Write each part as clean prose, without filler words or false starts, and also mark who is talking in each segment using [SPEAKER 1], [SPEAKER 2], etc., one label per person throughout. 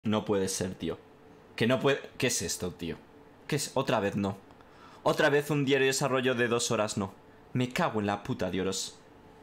[SPEAKER 1] No puede ser, tío. Que no puede... ¿Qué es esto, tío? ¿Qué es? Otra vez no. Otra vez un diario de desarrollo de 2 horas no. Me cago en la puta, Dioros.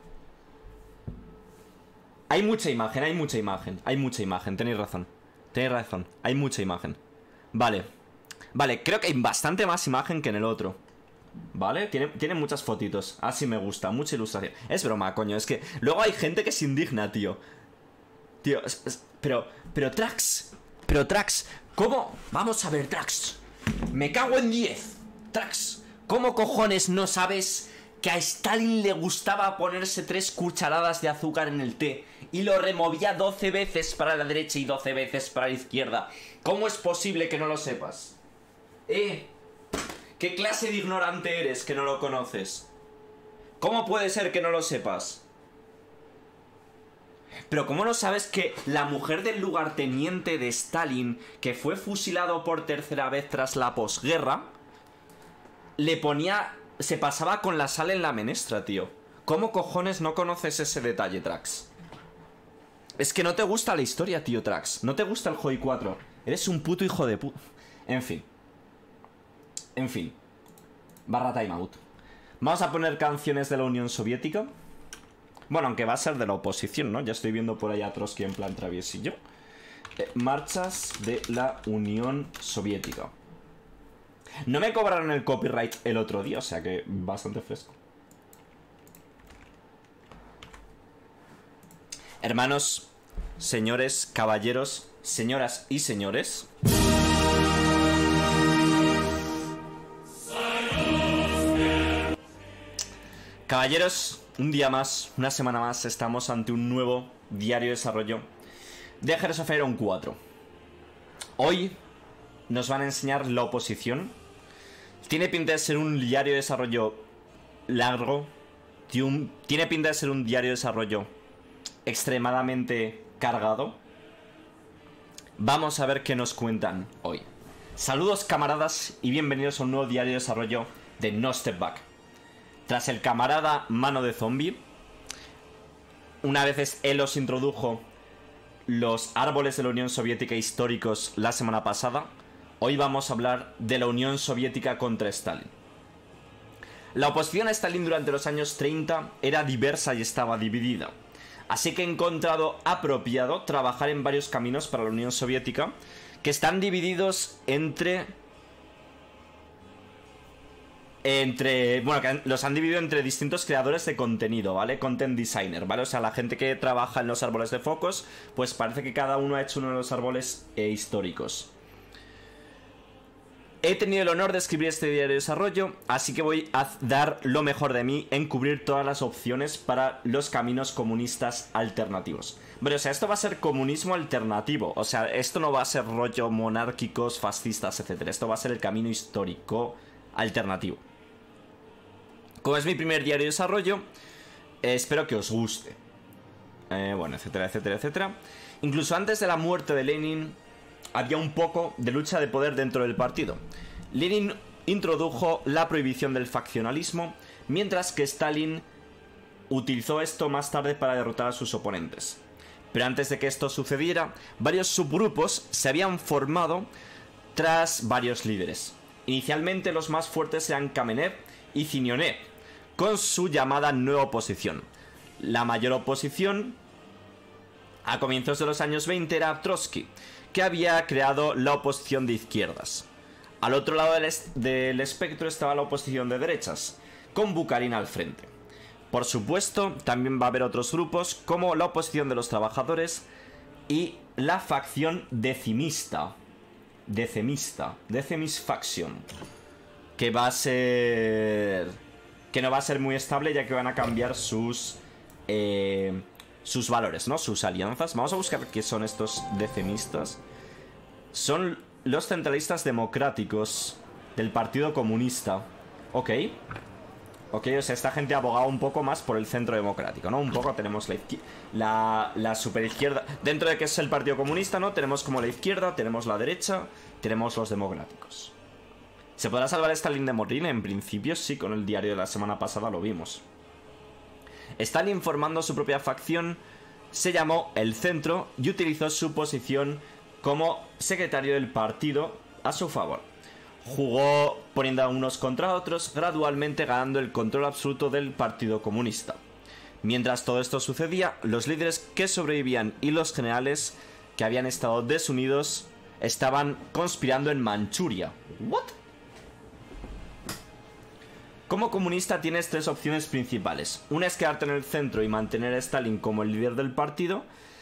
[SPEAKER 1] Hay mucha imagen, hay mucha imagen. Hay mucha imagen, tenéis razón. Tenéis razón, hay mucha imagen. Vale. Vale, creo que hay bastante más imagen que en el otro. ¿Vale? Tiene muchas fotitos. Así me gusta, mucha ilustración. Es broma, coño, es que luego hay gente que se indigna, tío. Tío, pero Trax. Pero Trax, ¿cómo? Vamos a ver, Trax. Me cago en 10. Trax, ¿cómo cojones no sabes que a Stalin le gustaba ponerse 3 cucharadas de azúcar en el té y lo removía 12 veces para la derecha y 12 veces para la izquierda? ¿Cómo es posible que no lo sepas? ¿Qué clase de ignorante eres que no lo conoces? ¿Cómo puede ser que no lo sepas? Pero ¿cómo no sabes que la mujer del lugarteniente de Stalin, que fue fusilado por 3ª vez tras la posguerra, le ponía... se pasaba con la sal en la menestra, tío? ¿Cómo cojones no conoces ese detalle, Trax? Es que no te gusta la historia, tío, Trax. No te gusta el Joy 4. Eres un puto hijo de puta. En fin. En fin. Barra timeout. Vamos a poner canciones de la Unión Soviética. Bueno, aunque va a ser de la oposición, ¿no? Ya estoy viendo por ahí a Trotsky en plan traviesillo. Marchas de la Unión Soviética. No me cobraron el copyright el otro día, o sea que bastante fresco. Hermanos, señores, caballeros, señoras y señores. Caballeros, un día más, una semana más, estamos ante un nuevo diario de desarrollo de Hearts of Iron 4. Hoy nos van a enseñar la oposición. Tiene pinta de ser un diario de desarrollo largo. Tiene pinta de ser un diario de desarrollo extremadamente cargado. Vamos a ver qué nos cuentan hoy. Saludos, camaradas, y bienvenidos a un nuevo diario de desarrollo de No Step Back. Tras el camarada Mano de Zombie, una vez él os introdujo los árboles de la Unión Soviética históricos la semana pasada, hoy vamos a hablar de la Unión Soviética contra Stalin. La oposición a Stalin durante los años 30 era diversa y estaba dividida, así que he encontrado apropiado trabajar en varios caminos para la Unión Soviética que están divididos bueno, que los han dividido entre distintos creadores de contenido, ¿vale? Content designer, ¿vale? O sea, la gente que trabaja en los árboles de focos, pues parece que cada uno ha hecho uno de los árboles históricos. He tenido el honor de escribir este diario de desarrollo, así que voy a dar lo mejor de mí en cubrir todas las opciones para los caminos comunistas alternativos. Pero, o sea, esto va a ser comunismo alternativo, o sea, esto no va a ser rollo monárquicos, fascistas, etc. Esto va a ser el camino histórico alternativo. Como es mi primer diario de desarrollo, espero que os guste. Bueno, etcétera, etcétera, etcétera. Incluso antes de la muerte de Lenin había un poco de lucha de poder dentro del partido. Lenin introdujo la prohibición del faccionalismo, mientras que Stalin utilizó esto más tarde para derrotar a sus oponentes. Pero antes de que esto sucediera, varios subgrupos se habían formado tras varios líderes. Inicialmente los más fuertes eran Kamenev y Zinionev, con su llamada nueva oposición. La mayor oposición a comienzos de los años 20 era Trotsky, que había creado la oposición de izquierdas. Al otro lado del espectro estaba la oposición de derechas, con Bukharin al frente. Por supuesto, también va a haber otros grupos como la oposición de los trabajadores y la facción decimista. Decemist Faction, que va a ser... que no va a ser muy estable, ya que van a cambiar sus valores, ¿no? Sus alianzas. Vamos a buscar qué son estos decimistas. Son los centralistas democráticos del Partido Comunista. Ok, o sea, esta gente ha abogado un poco más por el centro democrático, ¿no? Un poco tenemos la superizquierda. Dentro de que es el Partido Comunista, ¿no? Tenemos como la izquierda, tenemos la derecha, tenemos los democráticos. ¿Se podrá salvar Stalin de morir? En principio sí, con el diario de la semana pasada lo vimos. Stalin, formando su propia facción, se llamó El Centro y utilizó su posición como secretario del partido a su favor. Jugó poniendo a unos contra otros, gradualmente ganando el control absoluto del Partido Comunista. Mientras todo esto sucedía, los líderes que sobrevivían y los generales que habían estado desunidos estaban conspirando en Manchuria. ¿What? Como comunista tienes tres opciones principales. Una es quedarte en el centro y mantener a Stalin como el líder del partido.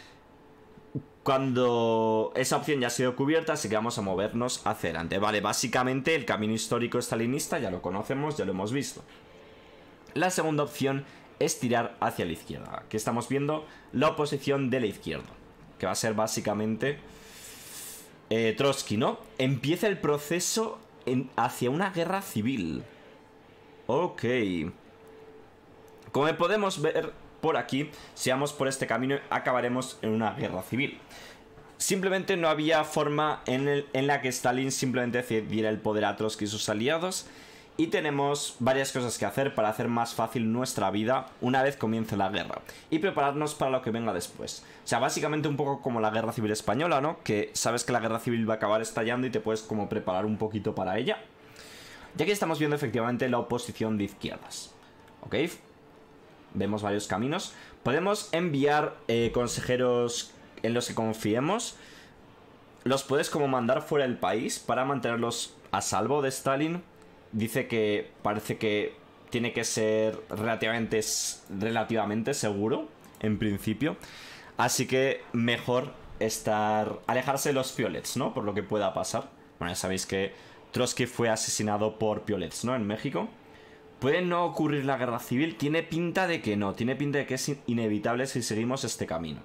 [SPEAKER 1] Cuando esa opción ya ha sido cubierta, así que vamos a movernos hacia adelante. Vale, básicamente el camino histórico stalinista ya lo conocemos, ya lo hemos visto. La segunda opción es tirar hacia la izquierda. Aquí estamos viendo la oposición de la izquierda, que va a ser básicamente Trotsky, ¿no? Empieza el proceso hacia una guerra civil. Ok. Como podemos ver por aquí, si vamos por este camino, acabaremos en una guerra civil. Simplemente no había forma en la que Stalin simplemente cediera el poder a Trotsky y sus aliados. Y tenemos varias cosas que hacer para hacer más fácil nuestra vida una vez comience la guerra. Y prepararnos para lo que venga después. O sea, básicamente un poco como la guerra civil española, ¿no? Que sabes que la guerra civil va a acabar estallando y te puedes como preparar un poquito para ella. Y aquí estamos viendo efectivamente la oposición de izquierdas. ¿Ok? Vemos varios caminos. Podemos enviar consejeros en los que confiemos. Los puedes como mandar fuera del país para mantenerlos a salvo de Stalin. Dice que parece que tiene que ser relativamente seguro, en principio. Así que mejor alejarse de los piolets, ¿no? Por lo que pueda pasar. Bueno, ya sabéis que Trotsky fue asesinado por piolets, ¿no? En México. ¿Puede no ocurrir la guerra civil? Tiene pinta de que no. Tiene pinta de que es inevitable si seguimos este camino.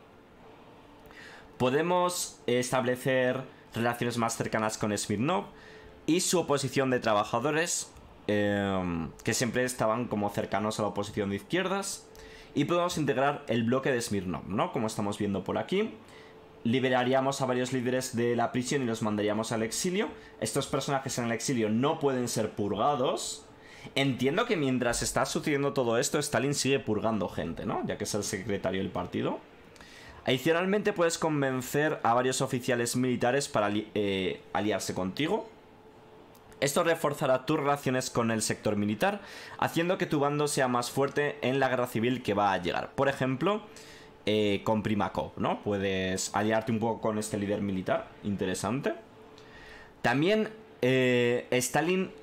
[SPEAKER 1] Podemos establecer relaciones más cercanas con Smirnov y su oposición de trabajadores, que siempre estaban como cercanos a la oposición de izquierdas. Y podemos integrar el bloque de Smirnov, ¿no? Como estamos viendo por aquí. Liberaríamos a varios líderes de la prisión y los mandaríamos al exilio. Estos personajes en el exilio no pueden ser purgados. Entiendo que mientras está sucediendo todo esto, Stalin sigue purgando gente, ¿no? Ya que es el secretario del partido. Adicionalmente puedes convencer a varios oficiales militares para aliarse contigo. Esto reforzará tus relaciones con el sector militar, haciendo que tu bando sea más fuerte en la guerra civil que va a llegar. Por ejemplo, con Primakov, ¿no? Puedes aliarte un poco con este líder militar. Interesante. También Stalin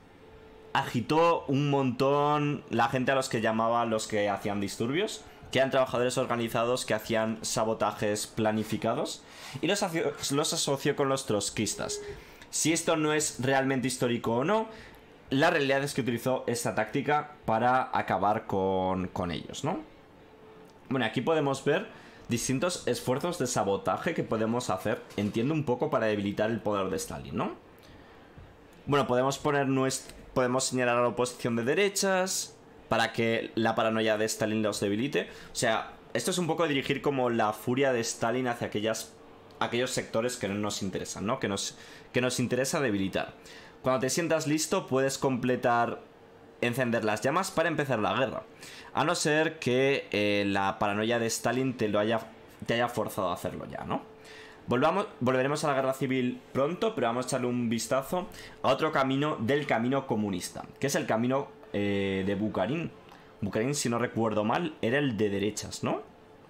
[SPEAKER 1] agitó un montón la gente a los que llamaba los que hacían disturbios, que eran trabajadores organizados que hacían sabotajes planificados, y los asoció con los trotskistas. Si esto no es realmente histórico o no, la realidad es que utilizó esta táctica para acabar con ellos, ¿no? Bueno, aquí podemos ver distintos esfuerzos de sabotaje que podemos hacer, entiendo, un poco para debilitar el poder de Stalin, ¿no? Bueno, podemos señalar a la oposición de derechas para que la paranoia de Stalin los debilite. O sea, esto es un poco dirigir como la furia de Stalin hacia aquellos sectores que no nos interesan, ¿no? Que nos interesa debilitar. Cuando te sientas listo, puedes encender las llamas para empezar la guerra. A no ser que la paranoia de Stalin te haya forzado a hacerlo ya, ¿no? Volveremos a la guerra civil pronto, pero vamos a echarle un vistazo a otro camino del camino comunista, que es el camino de Bukharin. Bukharin, si no recuerdo mal, era el de derechas, ¿no?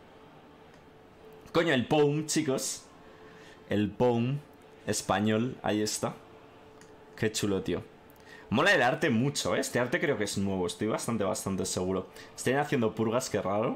[SPEAKER 1] Coño, el POUM, chicos. El POUM español, ahí está. Qué chulo, tío. Mola el arte mucho, ¿eh? Este arte creo que es nuevo, estoy bastante seguro. Están haciendo purgas, qué raro.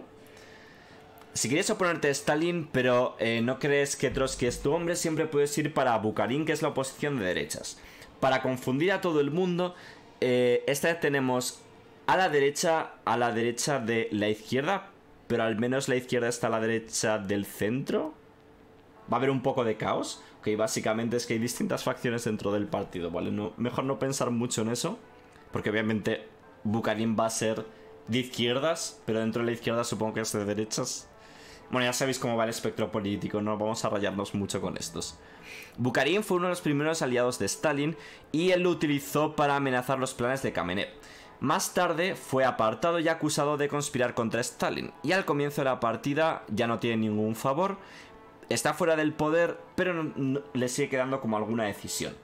[SPEAKER 1] Si quieres oponerte a Stalin, pero no crees que Trotsky es tu hombre, siempre puedes ir para Bukharin, que es la oposición de derechas. Para confundir a todo el mundo, esta vez tenemos a la derecha de la izquierda, pero al menos la izquierda está a la derecha del centro. Va a haber un poco de caos. Ok, básicamente es que hay distintas facciones dentro del partido, ¿vale? Mejor no pensar mucho en eso, porque obviamente Bukharin va a ser de izquierdas, pero dentro de la izquierda supongo que es de derechas. Bueno, ya sabéis cómo va el espectro político, no vamos a rayarnos mucho con estos. Bukharin fue uno de los primeros aliados de Stalin y él lo utilizó para amenazar los planes de Kamenev. Más tarde fue apartado y acusado de conspirar contra Stalin, y al comienzo de la partida ya no tiene ningún favor. está fuera del poder, pero le sigue quedando como alguna decisión.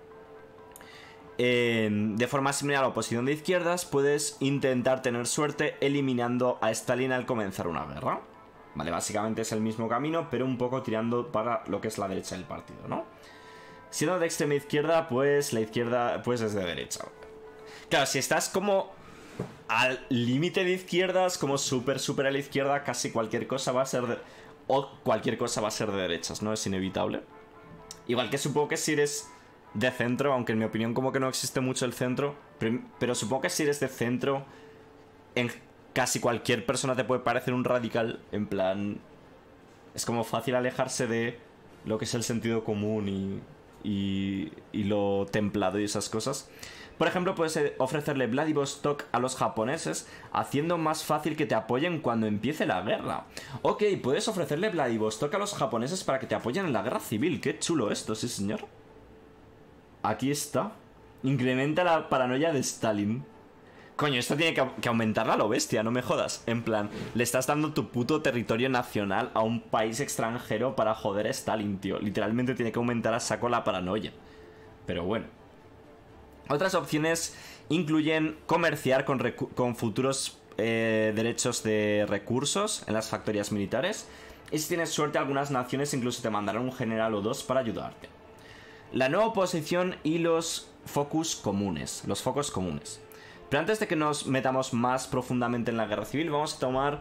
[SPEAKER 1] De forma similar a la oposición de izquierdas, puedes intentar tener suerte eliminando a Stalin al comenzar una guerra. Vale, básicamente es el mismo camino, pero un poco tirando para lo que es la derecha del partido, ¿no? Siendo de extrema izquierda, pues la izquierda pues es de derecha. Claro, si estás como al límite de izquierdas, como súper a la izquierda, casi cualquier cosa va a ser de... O cualquier cosa va a ser de derechas, ¿no? Es inevitable. Igual que supongo que si eres de centro, aunque en mi opinión como que no existe mucho el centro, pero supongo que si eres de centro, en casi cualquier persona te puede parecer un radical, en plan... Es como fácil alejarse de lo que es el sentido común y lo templado y esas cosas. Por ejemplo, puedes ofrecerle Vladivostok a los japoneses, haciendo más fácil que te apoyen cuando empiece la guerra. Ok, puedes ofrecerle Vladivostok a los japoneses para que te apoyen en la guerra civil. Qué chulo esto, sí señor. Aquí está. Incrementa la paranoia de Stalin. Coño, esto tiene que aumentarla a lo bestia, no me jodas. En plan, le estás dando tu puto territorio nacional a un país extranjero para joder a Stalin, tío. Literalmente tiene que aumentar a saco la paranoia. Pero bueno. Otras opciones incluyen comerciar con futuros derechos de recursos en las factorías militares. Y si tienes suerte, algunas naciones incluso te mandarán un general o dos para ayudarte. La nueva oposición y los focos comunes. Pero antes de que nos metamos más profundamente en la guerra civil, vamos a tomar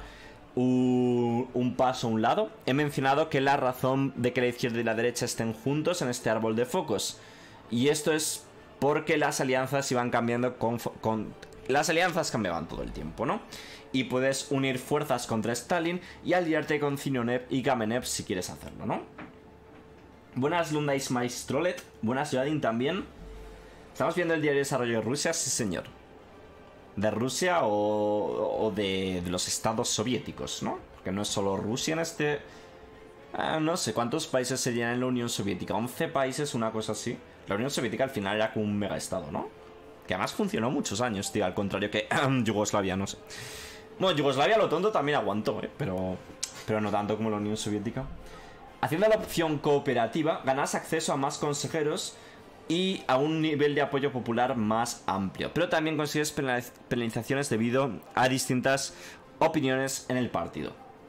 [SPEAKER 1] un paso a un lado. He mencionado que la razón de que la izquierda y la derecha estén juntos en este árbol de focos. Y esto es porque las alianzas iban cambiando las alianzas cambiaban todo el tiempo, ¿no? Y puedes unir fuerzas contra Stalin y aliarte con Zinonev y Kamenev si quieres hacerlo, ¿no? Buenas Lundais Maistrolet, buenas Yadin también. Estamos viendo el diario de desarrollo de Rusia, sí señor. De Rusia o de los estados soviéticos, ¿no? Porque no es solo Rusia en este... no sé cuántos países serían en la Unión Soviética. 11 países, una cosa así. La Unión Soviética al final era como un mega estado, ¿no? Que además funcionó muchos años, tío. Al contrario que Yugoslavia, no sé. Bueno, Yugoslavia lo tonto también aguantó, pero no tanto como la Unión Soviética. Haciendo la opción cooperativa, ganas acceso a más consejeros y a un nivel de apoyo popular más amplio. Pero también consigues penalizaciones debido a distintas opiniones en el partido.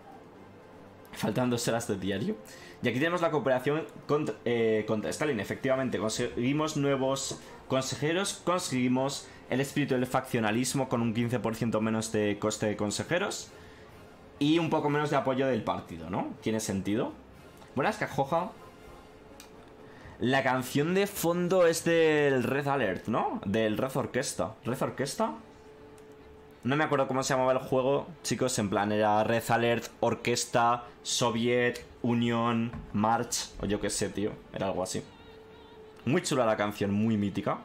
[SPEAKER 1] Faltan 2 horas de diario. Y aquí tenemos la cooperación contra Stalin. Efectivamente, conseguimos nuevos consejeros, conseguimos el espíritu del faccionalismo con un 15% menos de coste de consejeros y un poco menos de apoyo del partido, ¿no? ¿Tiene sentido? Buenas, Cajoja. La canción de fondo es del Red Alert, ¿no? Del Red Orquesta. ¿Red Orquesta? No me acuerdo cómo se llamaba el juego, chicos, en plan era Red Alert, Orquesta, Soviet, Unión, March, o yo qué sé, tío, era algo así. Muy chula la canción, muy mítica.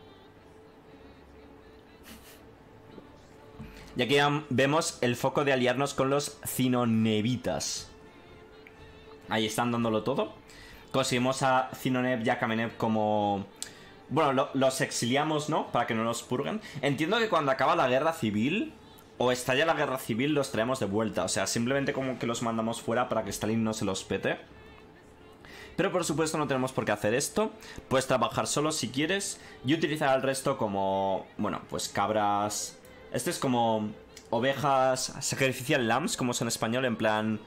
[SPEAKER 1] Y aquí vemos el foco de aliarnos con los Zinonevitas. Ahí están dándolo todo. Conseguimos a Zinonev y a Kamenev como... Bueno, los exiliamos, ¿no? Para que no los purguen. Entiendo que cuando acaba la guerra civil o estalla la guerra civil los traemos de vuelta. O sea, simplemente como que los mandamos fuera para que Stalin no se los pete. Pero por supuesto no tenemos por qué hacer esto. Puedes trabajar solo si quieres y utilizar al resto como... Bueno, pues cabras... Este es como ovejas sacrificial lambs, como es en español, en plan...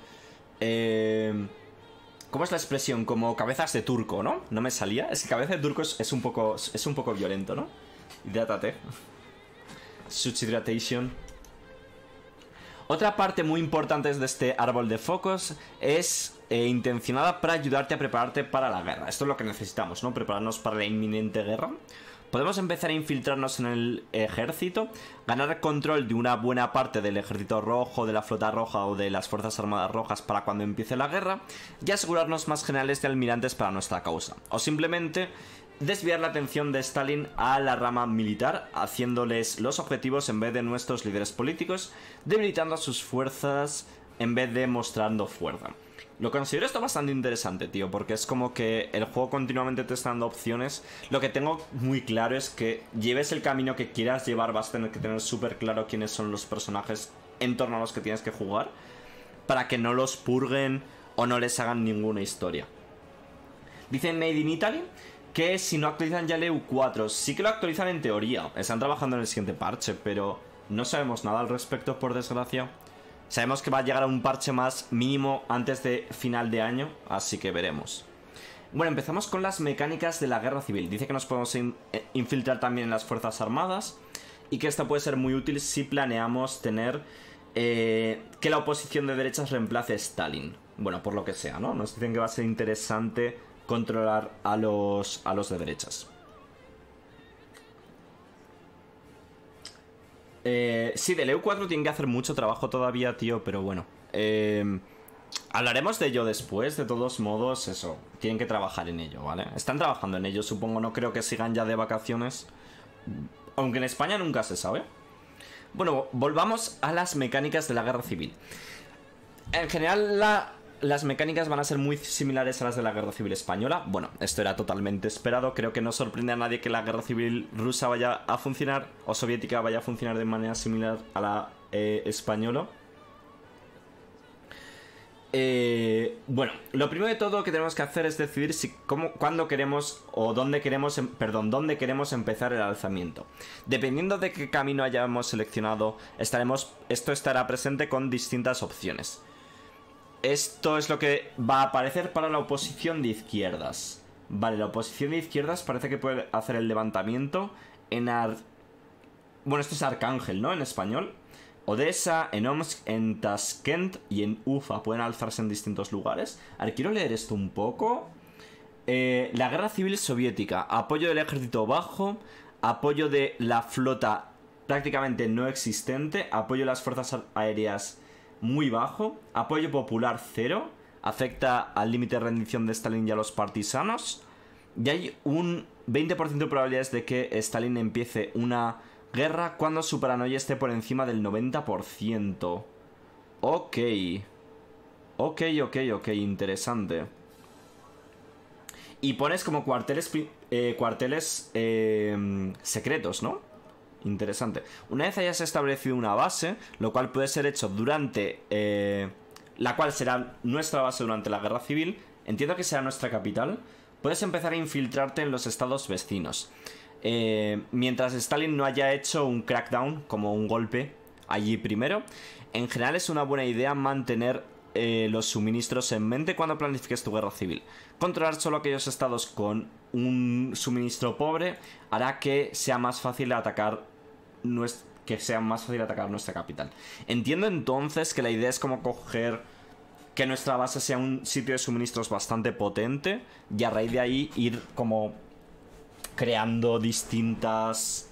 [SPEAKER 1] ¿Cómo es la expresión? Como cabezas de turco, ¿no? No me salía. Es que cabeza de turco es un poco violento, ¿no? Hidrátate. Switch Hydratation. Otra parte muy importante de este árbol de focos es intencionada para ayudarte a prepararte para la guerra. Esto es lo que necesitamos, ¿no? Prepararnos para la inminente guerra. Podemos empezar a infiltrarnos en el ejército, ganar control de una buena parte del ejército rojo, de la flota roja o de las fuerzas armadas rojas para cuando empiece la guerra y asegurarnos más generales de almirantes para nuestra causa. O simplemente desviar la atención de Stalin a la rama militar, haciéndoles los objetivos en vez de nuestros líderes políticos, debilitando a sus fuerzas en vez de mostrando fuerza. Lo considero esto bastante interesante, tío, porque es como que el juego continuamente te está dando opciones. Lo que tengo muy claro es que lleves el camino que quieras llevar, vas a tener que tener súper claro quiénes son los personajes en torno a los que tienes que jugar, para que no los purguen o no les hagan ninguna historia. Dicen Made in Italy que si no actualizan ya el EU4, sí que lo actualizan en teoría. Están trabajando en el siguiente parche, pero no sabemos nada al respecto, por desgracia. Sabemos que va a llegar a un parche más mínimo antes de final de año, así que veremos. Bueno, empezamos con las mecánicas de la guerra civil. Dice que nos podemos infiltrar también en las fuerzas armadas y que esto puede ser muy útil si planeamos tener que la oposición de derechas reemplace a Stalin. Bueno, por lo que sea, ¿no? Nos dicen que va a ser interesante controlar a los de derechas. Sí, del EU4 tienen que hacer mucho trabajo todavía, tío, pero bueno. Hablaremos de ello después, de todos modos, eso. Tienen que trabajar en ello, ¿vale? Están trabajando en ello, supongo, no creo que sigan ya de vacaciones. Aunque en España nunca se sabe. Bueno, volvamos a las mecánicas de la guerra civil. En general, las mecánicas van a ser muy similares a las de la guerra civil española. Bueno, esto era totalmente esperado. Creo que no sorprende a nadie que la guerra civil rusa vaya a funcionar, o soviética vaya a funcionar de manera similar a la española. Bueno, lo primero de todo que tenemos que hacer es decidir cuándo queremos o dónde queremos, dónde queremos empezar el alzamiento. Dependiendo de qué camino hayamos seleccionado, esto estará presente con distintas opciones. Esto es lo que va a aparecer para la oposición de izquierdas. Vale, la oposición de izquierdas parece que puede hacer el levantamiento en bueno, esto es Arcángel, ¿no? En español. Odessa, en Omsk, en Tashkent y en Ufa. Pueden alzarse en distintos lugares. A ver, quiero leer esto un poco. La guerra civil soviética. Apoyo del ejército bajo. Apoyo de la flota prácticamente no existente. Apoyo de las fuerzas aéreas muy bajo. Apoyo popular 0. Afecta al límite de rendición de Stalin y a los partisanos. Y hay un 20% de probabilidades de que Stalin empiece una guerra cuando su paranoia esté por encima del 90%. Ok. Ok, interesante. Y pones como cuarteles secretos, ¿no? Interesante. Una vez hayas establecido una base, lo cual puede ser hecho durante la cual será nuestra base durante la guerra civil, entiendo que será nuestra capital, puedes empezar a infiltrarte en los estados vecinos. Mientras Stalin no haya hecho un crackdown, como un golpe allí primero, en general es una buena idea mantener los suministros en mente cuando planifiques tu guerra civil. Controlar solo aquellos estados con un suministro pobre hará que sea más fácil atacar nuestra capital. Entiendo entonces que la idea es como coger que nuestra base sea un sitio de suministros bastante potente y a raíz de ahí ir como creando distintos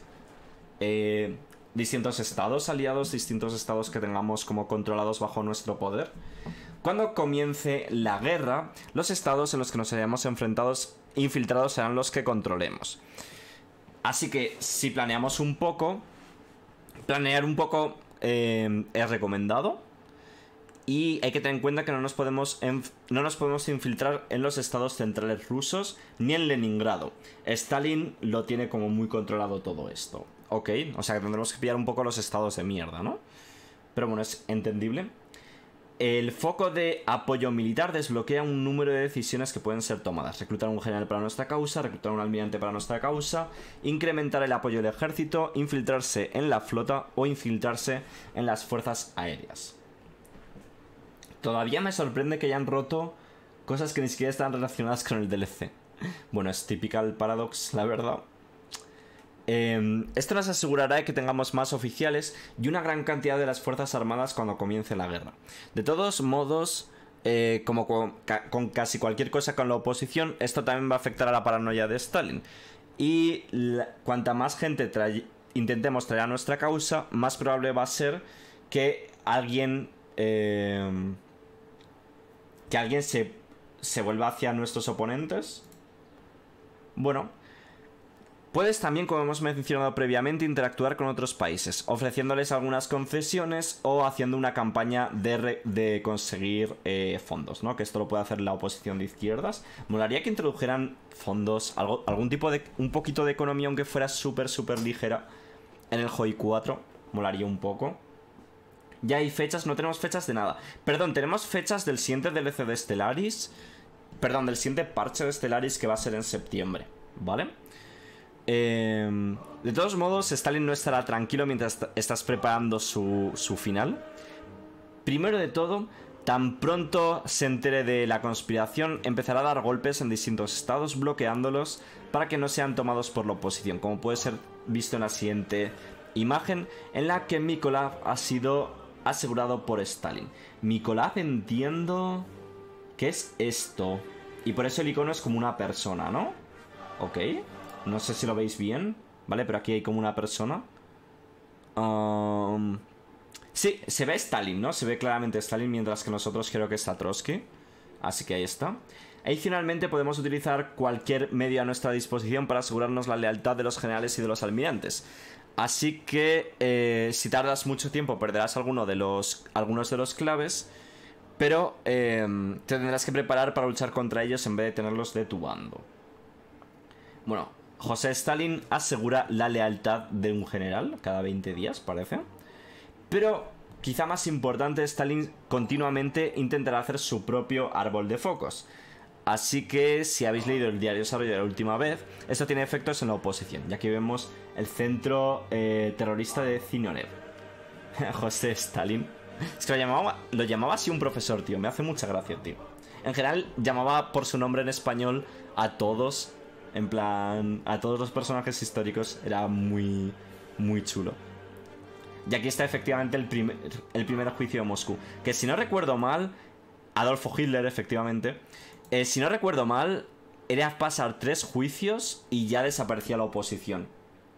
[SPEAKER 1] estados aliados, distintos estados que tengamos como controlados bajo nuestro poder. Cuando comience la guerra, los estados en los que nos hayamos infiltrados serán los que controlemos. Así que si planeamos un poco, planear un poco es recomendado. Y hay que tener en cuenta que no nos podemos infiltrar en los estados centrales rusos ni en Leningrado. Stalin lo tiene como muy controlado todo esto. Ok, o sea que tendremos que pillar un poco los estados de mierda, ¿no? Pero bueno, es entendible. El foco de apoyo militar desbloquea un número de decisiones que pueden ser tomadas. Reclutar a un general para nuestra causa, reclutar a un almirante para nuestra causa, incrementar el apoyo del ejército, infiltrarse en la flota o infiltrarse en las fuerzas aéreas. Todavía me sorprende que hayan roto cosas que ni siquiera están relacionadas con el DLC. Bueno, es typical paradox, la verdad. Esto nos asegurará de que tengamos más oficiales y una gran cantidad de las fuerzas armadas cuando comience la guerra. De todos modos, como con casi cualquier cosa con la oposición, esto también va a afectar a la paranoia de Stalin. Y cuanta más gente intentemos traer a nuestra causa, más probable va a ser que alguien se vuelva hacia nuestros oponentes. Bueno, puedes también, como hemos mencionado previamente, interactuar con otros países, ofreciéndoles algunas concesiones o haciendo una campaña de conseguir fondos, ¿no? Que esto lo puede hacer la oposición de izquierdas. Molaría que introdujeran fondos, algún tipo de, un poquito de economía, aunque fuera súper ligera, en el JOI 4. Molaría un poco. Ya hay fechas, no tenemos fechas de nada. Perdón, tenemos fechas del siguiente DLC de Stellaris. Perdón, del siguiente parche de Stellaris que va a ser en septiembre, ¿vale? De todos modos, Stalin no estará tranquilo mientras estás preparando su final. Primero de todo, tan pronto se entere de la conspiración, empezará a dar golpes en distintos estados, bloqueándolos para que no sean tomados por la oposición, como puede ser visto en la siguiente imagen, en la que Mykolaiv ha sido asegurado por Stalin. Mykolaiv, entiendo... ¿Qué es esto? Y por eso el icono es como una persona, ¿no? Ok. No sé si lo veis bien, ¿vale? Pero aquí hay como una persona. Sí, se ve Stalin, ¿no? Se ve claramente Stalin, mientras que nosotros creo que está Trotsky. Así que ahí está. Adicionalmente podemos utilizar cualquier medio a nuestra disposición para asegurarnos la lealtad de los generales y de los almirantes. Así que si tardas mucho tiempo perderás algunos de los claves, pero te tendrás que preparar para luchar contra ellos en vez de tenerlos de tu bando. Bueno, José Stalin asegura la lealtad de un general cada 20 días, parece. Pero, quizá más importante, Stalin continuamente intentará hacer su propio árbol de focos. Así que, si habéis leído el diario desarrollo de la última vez, esto tiene efectos en la oposición. Y aquí vemos el centro terrorista de Zinionev. José Stalin. Es que lo llamaba así un profesor, tío. Me hace mucha gracia, tío. En general, llamaba por su nombre en español a todos. En plan, a todos los personajes históricos. Era muy, muy chulo. Y aquí está efectivamente el primer juicio de Moscú. Que si no recuerdo mal, Adolfo Hitler, efectivamente. Si no recuerdo mal, era pasar 3 juicios y ya desaparecía la oposición.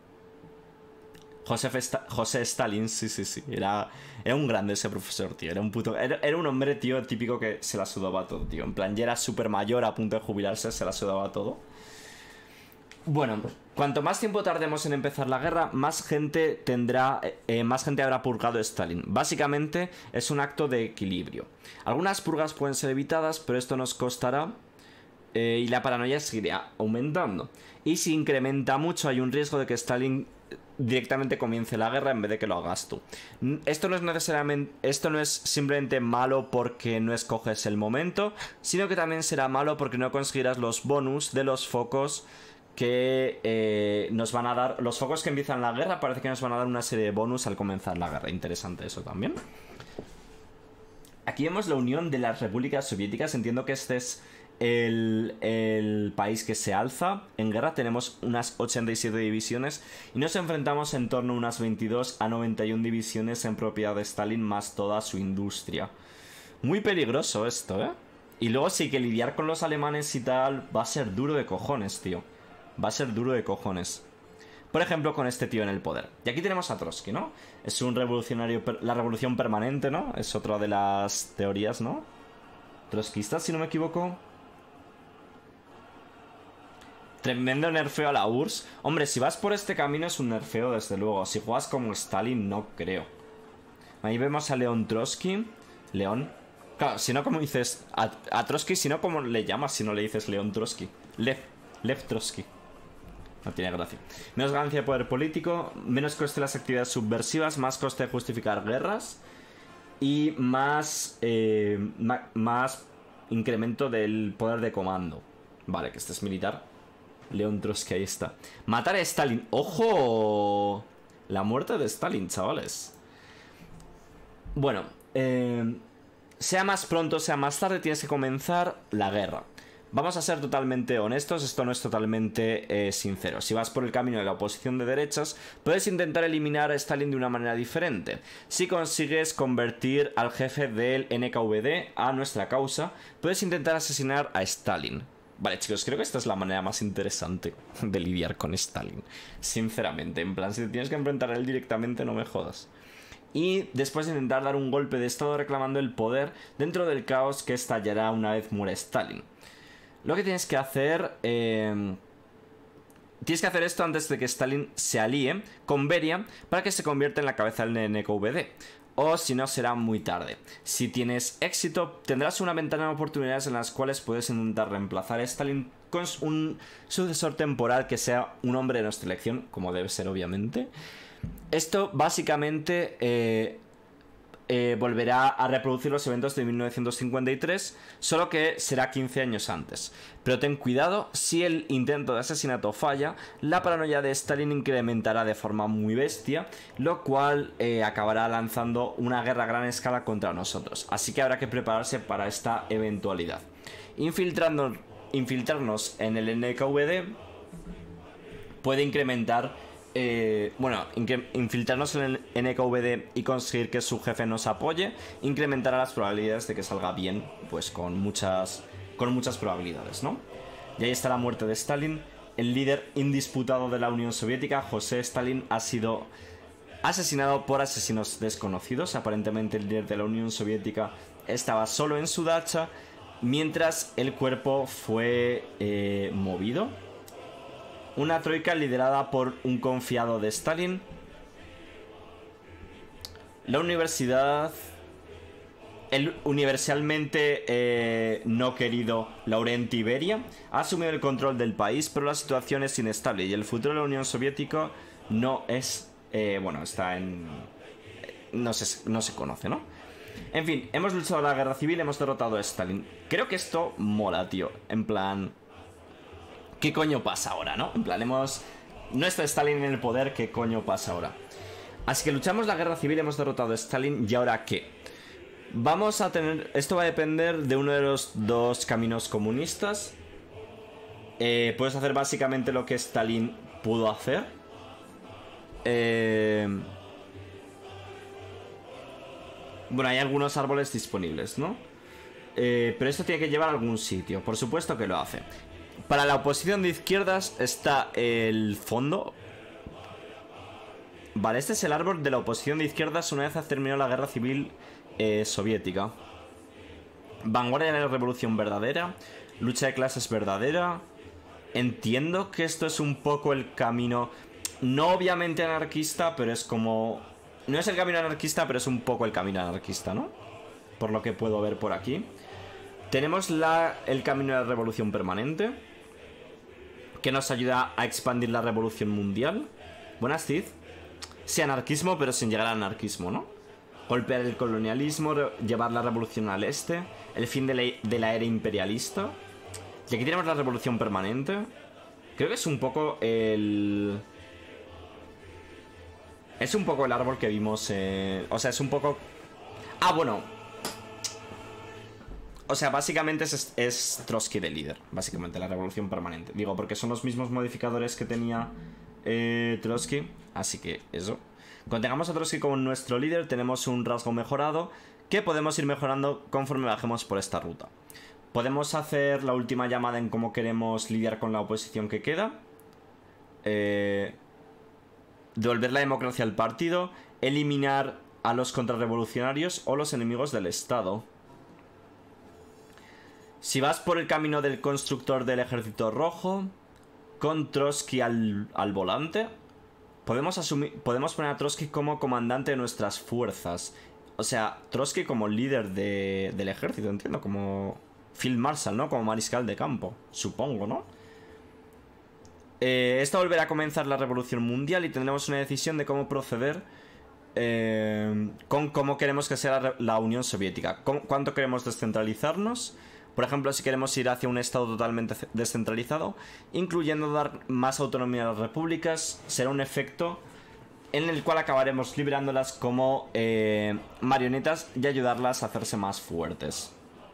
[SPEAKER 1] José Stalin, sí. Era un grande ese profesor, tío. Era un puto... Era un hombre, tío, típico que se la sudaba todo, tío. En plan, ya era súper mayor, a punto de jubilarse, se la sudaba todo. Bueno, cuanto más tiempo tardemos en empezar la guerra, más gente habrá purgado a Stalin. Básicamente es un acto de equilibrio. Algunas purgas pueden ser evitadas, pero esto nos costará y la paranoia seguirá aumentando. Y si incrementa mucho, hay un riesgo de que Stalin directamente comience la guerra en vez de que lo hagas tú. Esto no es simplemente malo porque no escoges el momento, sino que también será malo porque no conseguirás los bonus de los focos que nos van a dar. Los focos que empiezan la guerra parece que nos van a dar una serie de bonus al comenzar la guerra. Interesante eso también. Aquí vemos la unión de las repúblicas soviéticas. Entiendo que este es el país que se alza en guerra. Tenemos unas 87 divisiones y nos enfrentamos en torno a unas 22 a 91 divisiones en propiedad de Stalin, más toda su industria. Muy peligroso esto, ¿eh? Y luego sí que lidiar con los alemanes y tal va a ser duro de cojones, tío. Va a ser duro de cojones. Por ejemplo, con este tío en el poder. Y aquí tenemos a Trotsky, ¿no? Es un revolucionario... La revolución permanente, ¿no? Es otra de las teorías, ¿no? Trotskista, si no me equivoco. Tremendo nerfeo a la URSS. Hombre, si vas por este camino es un nerfeo, desde luego. Si juegas como Stalin, no creo. Ahí vemos a León Trotsky. León. Claro, si no, como dices a Trotsky, si no, como le llamas si no le dices León Trotsky. Lev Trotsky. No tiene gracia. Menos ganancia de poder político, menos coste de las actividades subversivas, más coste de justificar guerras y más incremento del poder de comando. Vale, que este es militar. León Trotsky, ahí está. Matar a Stalin. ¡Ojo! La muerte de Stalin, chavales. Bueno, sea más pronto, sea más tarde, tienes que comenzar la guerra. Vamos a ser totalmente honestos, esto no es totalmente sincero. Si vas por el camino de la oposición de derechas, puedes intentar eliminar a Stalin de una manera diferente. Si consigues convertir al jefe del NKVD a nuestra causa, puedes intentar asesinar a Stalin. Vale, chicos, creo que esta es la manera más interesante de lidiar con Stalin. Sinceramente, en plan, si te tienes que enfrentar a él directamente, no me jodas. Y después de intentar dar un golpe de estado reclamando el poder dentro del caos que estallará una vez muere Stalin. Lo que tienes que hacer... tienes que hacer esto antes de que Stalin se alíe con Beria para que se convierta en la cabeza del NKVD. O si no, será muy tarde. Si tienes éxito, tendrás una ventana de oportunidades en las cuales puedes intentar reemplazar a Stalin con un sucesor temporal que sea un hombre de nuestra elección, como debe ser obviamente. Esto básicamente volverá a reproducir los eventos de 1953, solo que será 15 años antes. Pero ten cuidado, si el intento de asesinato falla, la paranoia de Stalin incrementará de forma muy bestia, lo cual acabará lanzando una guerra a gran escala contra nosotros. Así que habrá que prepararse para esta eventualidad. Infiltrarnos en el NKVD puede incrementar... infiltrarnos en el NKVD y conseguir que su jefe nos apoye incrementará las probabilidades de que salga bien, pues con muchas probabilidades, ¿no? Y ahí está la muerte de Stalin. El líder indisputado de la Unión Soviética, José Stalin, ha sido asesinado por asesinos desconocidos. Aparentemente el líder de la Unión Soviética estaba solo en su dacha mientras el cuerpo fue movido. Una troika liderada por un confiado de Stalin. La universidad... El universalmente no querido Laurenti Beria ha asumido el control del país, pero la situación es inestable y el futuro de la Unión Soviética no es... está en... No se conoce, ¿no? En fin, hemos luchado la guerra civil, hemos derrotado a Stalin. Creo que esto mola, tío. En plan... ¿Qué coño pasa ahora, no? En plan, no está Stalin en el poder, ¿qué coño pasa ahora? Así que luchamos la guerra civil, hemos derrotado a Stalin, ¿y ahora qué? Vamos a tener... Esto va a depender de uno de los dos caminos comunistas. Puedes hacer básicamente lo que Stalin pudo hacer. Bueno, hay algunos árboles disponibles, ¿no? Pero esto tiene que llevar a algún sitio. Por supuesto que lo hace. Para la oposición de izquierdas está el fondo. Vale, este es el árbol de la oposición de izquierdas una vez ha terminado la guerra civil soviética. Vanguardia de la revolución verdadera. Lucha de clases verdadera. Entiendo que esto es un poco el camino... No obviamente anarquista, pero es como... No es el camino anarquista, pero es un poco el camino anarquista, ¿no? Por lo que puedo ver por aquí. Tenemos el camino de la revolución permanente, que nos ayuda a expandir la revolución mundial. Buenas, Cid. Sí, anarquismo, pero sin llegar al anarquismo, ¿no? Golpear el colonialismo, llevar la revolución al este, el fin de la era imperialista. Y aquí tenemos la revolución permanente. Creo que es un poco el... Es un poco el árbol que vimos... O sea, es un poco... Ah, bueno... O sea, básicamente es Trotsky de líder. Básicamente, la revolución permanente. Digo, porque son los mismos modificadores que tenía Trotsky. Así que eso. Cuando tengamos a Trotsky como nuestro líder, tenemos un rasgo mejorado que podemos ir mejorando conforme bajemos por esta ruta. Podemos hacer la última llamada en cómo queremos lidiar con la oposición que queda. Devolver la democracia al partido. Eliminar a los contrarrevolucionarios o los enemigos del Estado. Si vas por el camino del constructor del ejército rojo, con Trotsky al volante, podemos poner a Trotsky como comandante de nuestras fuerzas. O sea, Trotsky como líder del ejército, entiendo, como Field Marshal, ¿no? Como mariscal de campo, supongo, ¿no? Esto volverá a comenzar la revolución mundial y tendremos una decisión de cómo proceder con cómo queremos que sea la Unión Soviética. ¿Cuánto queremos descentralizarnos? Por ejemplo, si queremos ir hacia un estado totalmente descentralizado, incluyendo dar más autonomía a las repúblicas, será un efecto en el cual acabaremos liberándolas como marionetas y ayudarlas a hacerse más fuertes.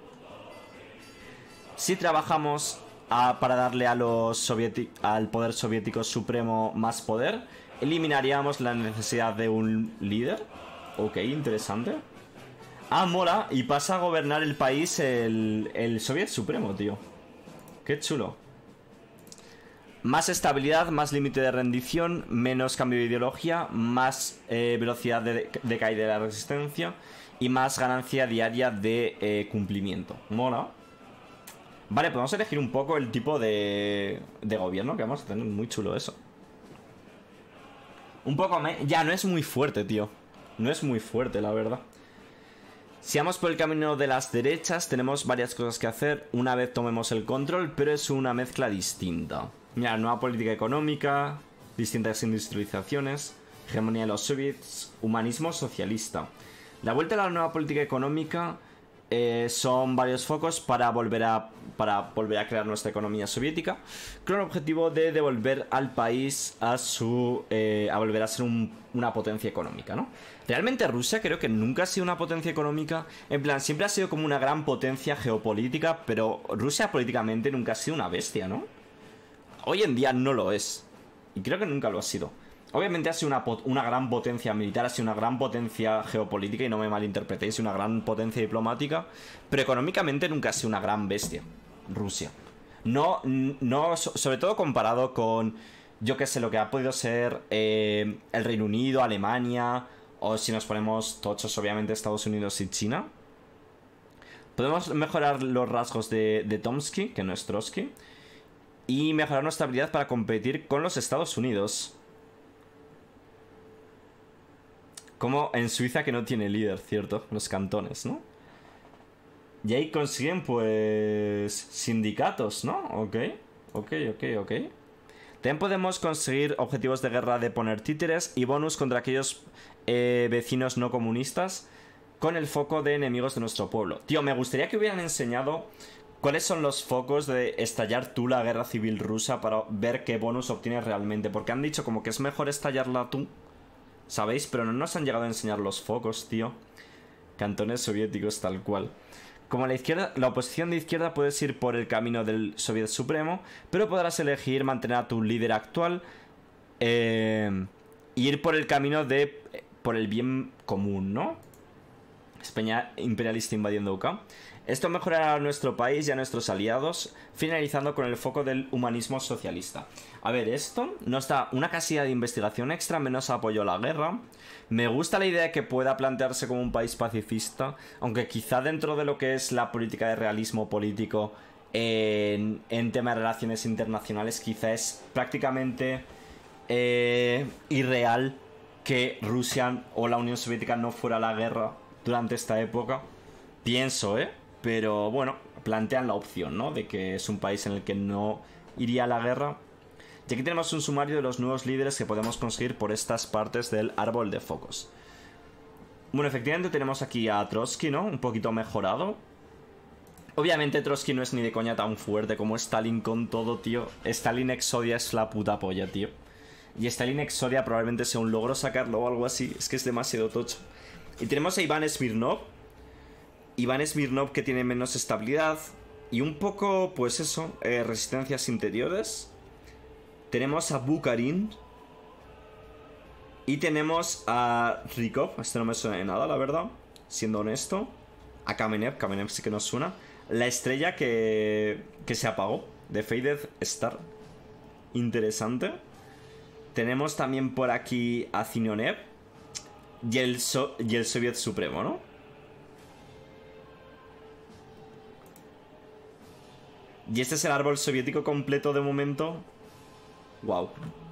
[SPEAKER 1] Si trabajamos para darle a al poder soviético supremo más poder, eliminaríamos la necesidad de un líder. Ok, interesante. Ah, mola, y pasa a gobernar el país el Soviet Supremo, tío. Qué chulo. Más estabilidad, más límite de rendición, menos cambio de ideología, más velocidad de caída de la resistencia y más ganancia diaria de cumplimiento. Mola. Vale, podemos elegir un poco el tipo de gobierno que vamos a tener. Muy chulo eso. Un poco... Ya, no es muy fuerte, tío. No es muy fuerte, la verdad. Si vamos por el camino de las derechas, tenemos varias cosas que hacer una vez tomemos el control, pero es una mezcla distinta. Mira, nueva política económica, distintas industrializaciones, hegemonía de los soviets, humanismo socialista. La vuelta a la nueva política económica son varios focos para volver a crear nuestra economía soviética, con el objetivo de devolver al país a volver a ser una potencia económica, ¿no? Realmente Rusia creo que nunca ha sido una potencia económica, en plan, siempre ha sido como una gran potencia geopolítica, pero Rusia políticamente nunca ha sido una bestia, ¿no? Hoy en día no lo es, y creo que nunca lo ha sido. Obviamente ha sido una gran potencia militar, ha sido una gran potencia geopolítica, y no me malinterpretéis, una gran potencia diplomática, pero económicamente nunca ha sido una gran bestia, Rusia. No, sobre todo comparado con, yo qué sé, lo que ha podido ser el Reino Unido, Alemania, o si nos ponemos tochos, obviamente Estados Unidos y China. Podemos mejorar los rasgos de Tomsky, que no es Trotsky, y mejorar nuestra habilidad para competir con los Estados Unidos. Como en Suiza, que no tiene líder, ¿cierto? Los cantones, ¿no? Y ahí consiguen, pues, sindicatos, ¿no? Ok. También podemos conseguir objetivos de guerra de poner títeres y bonus contra aquellos vecinos no comunistas, con el foco de enemigos de nuestro pueblo. Tío, me gustaría que hubieran enseñado cuáles son los focos de estallar tú la guerra civil rusa para ver qué bonus obtienes realmente. Porque han dicho como que es mejor estallarla tú, ¿sabéis? Pero no nos han llegado a enseñar los focos, tío. Cantones soviéticos tal cual. Como la oposición de izquierda puedes ir por el camino del Soviet Supremo, pero podrás elegir mantener a tu líder actual y ir por el camino por el bien común, ¿no? España imperialista invadiendo UK. Esto mejorará a nuestro país y a nuestros aliados, finalizando con el foco del humanismo socialista. A ver, esto nos da una casilla de investigación extra, menos apoyo a la guerra. Me gusta la idea de que pueda plantearse como un país pacifista, aunque quizá dentro de lo que es la política de realismo político en tema de relaciones internacionales, quizá es prácticamente irreal que Rusia o la Unión Soviética no fuera a la guerra durante esta época. Pienso, pero bueno, plantean la opción, ¿no? De que es un país en el que no iría a la guerra. Y aquí tenemos un sumario de los nuevos líderes que podemos conseguir por estas partes del árbol de focos. Bueno, efectivamente tenemos aquí a Trotsky, ¿no? Un poquito mejorado. Obviamente Trotsky no es ni de coña tan fuerte como Stalin con todo, tío. Stalin Exodia es la puta polla, tío. Y Stalin Exodia probablemente sea un logro sacarlo o algo así. Es que es demasiado tocho. Y tenemos a Iván Smirnov. Iván Smirnov, que tiene menos estabilidad y un poco, pues eso, resistencias interiores. Tenemos a Bukharin. Y tenemos a Rykov. Este no me suena de nada, la verdad, siendo honesto. A Kamenev. Kamenev sí que nos suena. La estrella que se apagó, de Faded Star. Interesante. Tenemos también por aquí a Zinionev. Y el Soviet Supremo, ¿no? Y este es el árbol soviético completo de momento. Wow.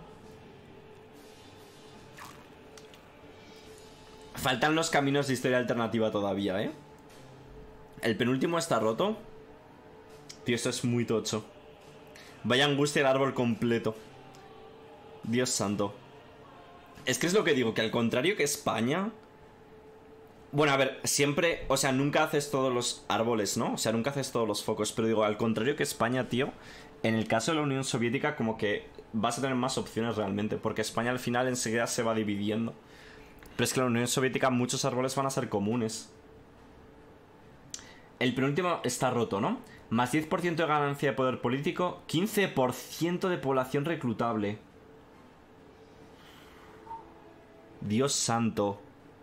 [SPEAKER 1] Faltan los caminos de historia alternativa todavía, ¿eh? El penúltimo está roto. Tío, esto es muy tocho. Vaya angustia el árbol completo. Dios santo. Es que es lo que digo, que al contrario que España... Bueno, a ver, siempre... O sea, nunca haces todos los árboles, ¿no? O sea, nunca haces todos los focos. Pero digo, al contrario que España, tío, en el caso de la Unión Soviética, como que vas a tener más opciones realmente. Porque España al final enseguida se va dividiendo. Pero es que en la Unión Soviética muchos árboles van a ser comunes. El penúltimo está roto, ¿no? Más 10% de ganancia de poder político, 15% de población reclutable. Dios santo.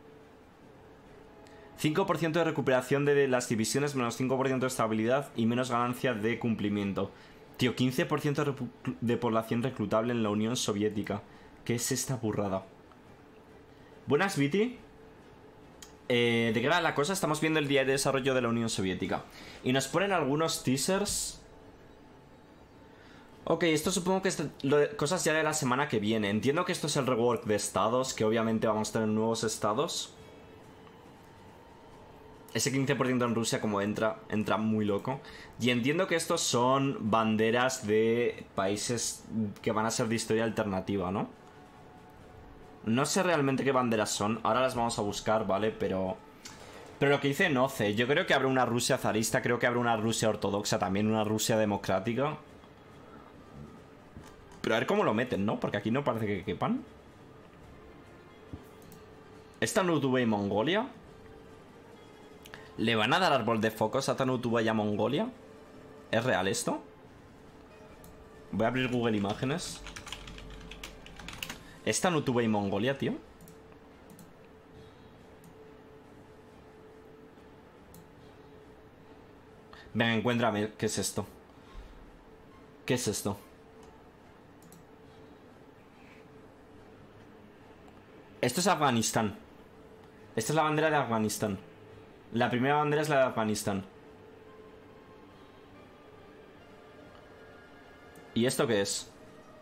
[SPEAKER 1] 5% de recuperación de las divisiones, menos 5% de estabilidad y menos ganancia de cumplimiento. Tío, 15% de población reclutable en la Unión Soviética. ¿Qué es esta burrada? Buenas, Viti. ¿De qué va la cosa? Estamos viendo el día de desarrollo de la Unión Soviética. Y nos ponen algunos teasers. Ok, esto supongo que es cosas ya de la semana que viene. Entiendo que esto es el rework de estados, que obviamente vamos a tener nuevos estados. Ese 15% en Rusia como entra muy loco. Y entiendo que estos son banderas de países que van a ser de historia alternativa, ¿no? No sé realmente qué banderas son. Ahora las vamos a buscar, ¿vale? Pero Pero lo que dice Noce, yo creo que habrá una Rusia zarista, creo que habrá una Rusia ortodoxa, también una Rusia democrática. Pero a ver cómo lo meten, ¿no? Porque aquí no parece que quepan. ¿Esta Tanutuba y Mongolia? ¿Le van a dar árbol de focos a Tanutuba y a Mongolia? ¿Es real esto? Voy a abrir Google Imágenes. ¿Es Tanutuba y Mongolia, tío? Venga, encuéntrame. ¿Qué es esto? ¿Qué es esto? Esto es Afganistán. Esta es la bandera de Afganistán. La primera bandera es la de Afganistán. ¿Y esto qué es?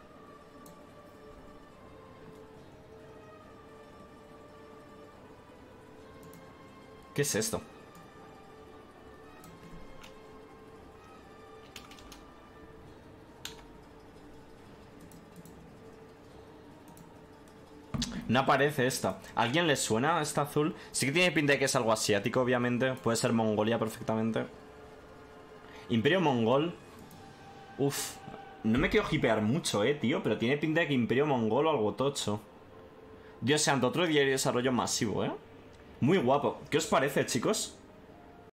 [SPEAKER 1] ¿Qué es esto? No aparece esta. ¿A alguien le suena esta azul? Sí que tiene pinta de que es algo asiático, obviamente. Puede ser Mongolia perfectamente. Imperio Mongol. Uf. No me quiero hipear mucho, tío. Pero tiene pinta de que Imperio Mongol o algo tocho. Dios santo, otro diario de desarrollo masivo, Muy guapo. ¿Qué os parece, chicos?